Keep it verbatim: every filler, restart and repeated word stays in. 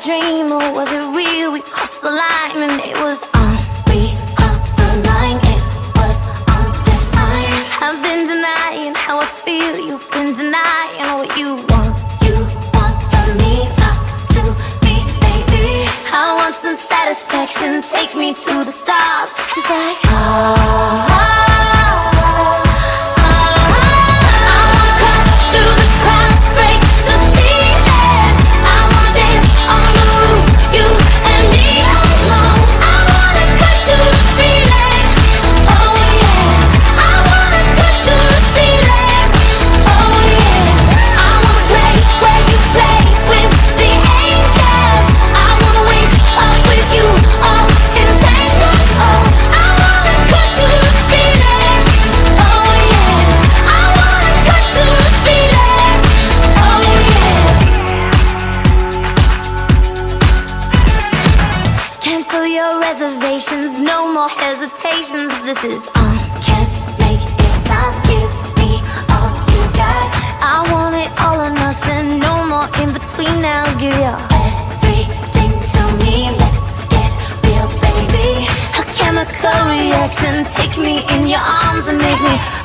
dream or was it real? We crossed the line and it was on. We crossed the line, it was on this time. I've been denying how I feel, you've been denying what you want. You want from me, talk to me, baby. I want some satisfaction, take me to the stars, just like oh, oh. Reservations, no more hesitations. This is on. Can't make it stop. Give me all you got. I want it all or nothing. No more in between now. Give your everything to me. Let's get real, baby. A chemical reaction. Take me in your arms and make me